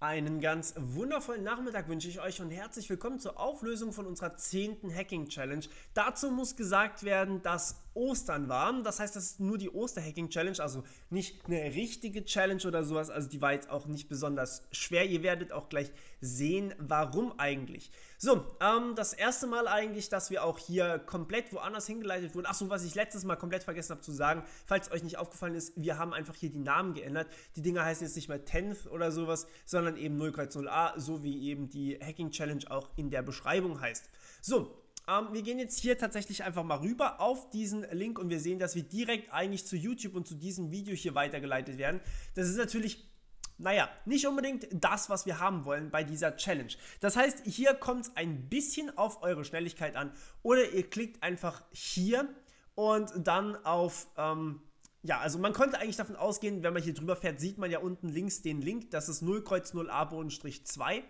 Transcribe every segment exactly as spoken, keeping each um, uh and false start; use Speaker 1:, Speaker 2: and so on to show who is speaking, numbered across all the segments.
Speaker 1: Einen ganz wundervollen Nachmittag wünsche ich euch und herzlich willkommen zur Auflösung von unserer zehnten Hacking-Challenge. Dazu muss gesagt werden, dass Ostern war. Das heißt, das ist nur die Oster-Hacking-Challenge, also nicht eine richtige Challenge oder sowas. Also die war jetzt auch nicht besonders schwer. Ihr werdet auch gleich sehen, warum eigentlich. So, ähm, das erste Mal eigentlich, dass wir auch hier komplett woanders hingeleitet wurden. Achso, was ich letztes Mal komplett vergessen habe zu sagen, falls euch nicht aufgefallen ist, wir haben einfach hier die Namen geändert. Die Dinger heißen jetzt nicht mehr tenth oder sowas, sondern eben null Kreuz null a, so wie eben die Hacking Challenge auch in der Beschreibung heißt. So, ähm, wir gehen jetzt hier tatsächlich einfach mal rüber auf diesen Link und wir sehen, dass wir direkt eigentlich zu YouTube und zu diesem Video hier weitergeleitet werden. Das ist natürlich, naja, nicht unbedingt das, was wir haben wollen bei dieser Challenge. Das heißt, hier kommt es ein bisschen auf eure Schnelligkeit an oder ihr klickt einfach hier und dann auf, ähm, ja, also man konnte eigentlich davon ausgehen, wenn man hier drüber fährt, sieht man ja unten links den Link, das ist null Kreuz null a zwei.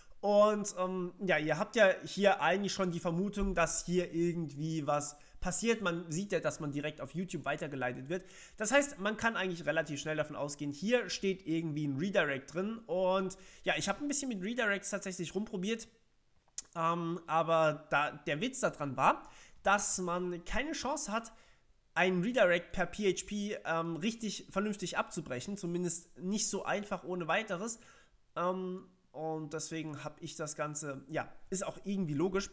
Speaker 1: Und ähm, ja, ihr habt ja hier eigentlich schon die Vermutung, dass hier irgendwie was passiert. Man sieht ja, dass man direkt auf YouTube weitergeleitet wird. Das heißt, man kann eigentlich relativ schnell davon ausgehen, hier steht irgendwie ein Redirect drin. Und ja, ich habe ein bisschen mit Redirects tatsächlich rumprobiert. Ähm, aber da, der Witz daran war, dass man keine Chance hat, ein Redirect per P H P ähm, richtig vernünftig abzubrechen. Zumindest nicht so einfach ohne weiteres. Ähm, und deswegen habe ich das Ganze, ja, ist auch irgendwie logisch.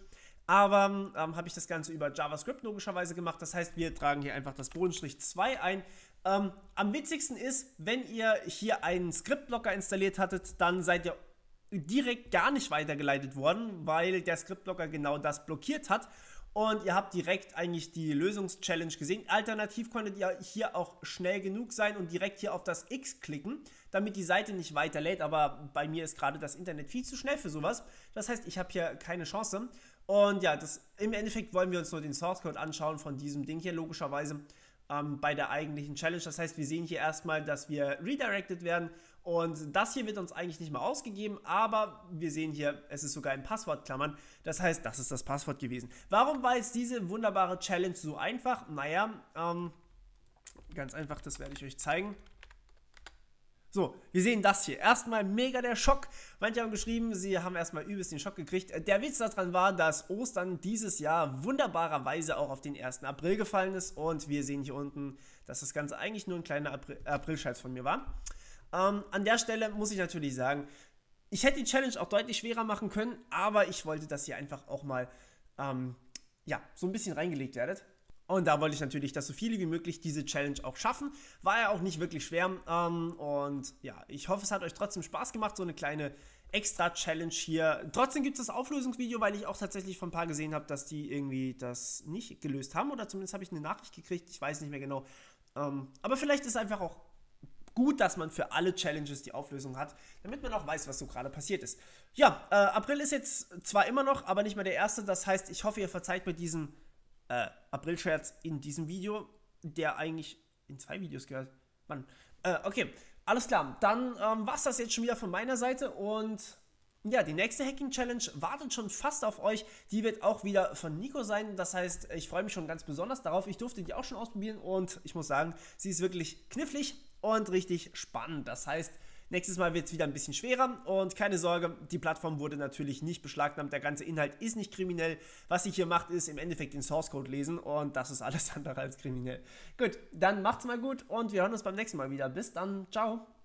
Speaker 1: Aber ähm, habe ich das Ganze über JavaScript logischerweise gemacht. Das heißt, wir tragen hier einfach das Bodenstrich zwei ein. Ähm, am witzigsten ist, wenn ihr hier einen Scriptblocker installiert hattet, dann seid ihr direkt gar nicht weitergeleitet worden, weil der Scriptblocker genau das blockiert hat. Und ihr habt direkt eigentlich die Lösungs-Challenge gesehen. Alternativ konntet ihr hier auch schnell genug sein und direkt hier auf das X klicken, damit die Seite nicht weiterlädt. Aber bei mir ist gerade das Internet viel zu schnell für sowas. Das heißt, ich habe hier keine Chance. Und ja, das, im Endeffekt wollen wir uns nur den Source Code anschauen von diesem Ding hier, logischerweise ähm, bei der eigentlichen Challenge. Das heißt, wir sehen hier erstmal, dass wir redirected werden. Und das hier wird uns eigentlich nicht mal ausgegeben, aber wir sehen hier, es ist sogar in Passwortklammern. Das heißt, das ist das Passwort gewesen. Warum war jetzt diese wunderbare Challenge so einfach? Naja, ähm, ganz einfach, das werde ich euch zeigen. So, wir sehen das hier. Erstmal mega der Schock. Manche haben geschrieben, sie haben erstmal übelst den Schock gekriegt. Der Witz daran war, dass Ostern dieses Jahr wunderbarerweise auch auf den ersten April gefallen ist. Und wir sehen hier unten, dass das Ganze eigentlich nur ein kleiner April- April-Scheiß von mir war. Ähm, an der Stelle muss ich natürlich sagen, ich hätte die Challenge auch deutlich schwerer machen können, aber ich wollte, dass ihr einfach auch mal ähm, ja, so ein bisschen reingelegt werdet. Und da wollte ich natürlich, dass so viele wie möglich diese Challenge auch schaffen. War ja auch nicht wirklich schwer. Ähm, und ja, ich hoffe, es hat euch trotzdem Spaß gemacht, so eine kleine Extra-Challenge hier. Trotzdem gibt es das Auflösungsvideo, weil ich auch tatsächlich von ein paar gesehen habe, dass die irgendwie das nicht gelöst haben. Oder zumindest habe ich eine Nachricht gekriegt, ich weiß nicht mehr genau. Ähm, aber vielleicht ist es einfach auch gut, dass man für alle Challenges die Auflösung hat, damit man auch weiß, was so gerade passiert ist. Ja, äh, April ist jetzt zwar immer noch, aber nicht mehr der erste. Das heißt, ich hoffe, ihr verzeiht mir diesen äh, April-Scherz in diesem Video, der eigentlich in zwei Videos gehört. Mann, äh, okay, alles klar. Dann ähm, war es das jetzt schon wieder von meiner Seite und ja, die nächste Hacking-Challenge wartet schon fast auf euch. Die wird auch wieder von Nico sein. Das heißt, ich freue mich schon ganz besonders darauf. Ich durfte die auch schon ausprobieren und ich muss sagen, sie ist wirklich knifflig und richtig spannend. Das heißt, nächstes Mal wird es wieder ein bisschen schwerer und keine Sorge, die Plattform wurde natürlich nicht beschlagnahmt. Der ganze Inhalt ist nicht kriminell. Was sie hier macht, ist im Endeffekt den Source Code lesen und das ist alles andere als kriminell. Gut, dann macht's mal gut und wir hören uns beim nächsten Mal wieder. Bis dann, ciao.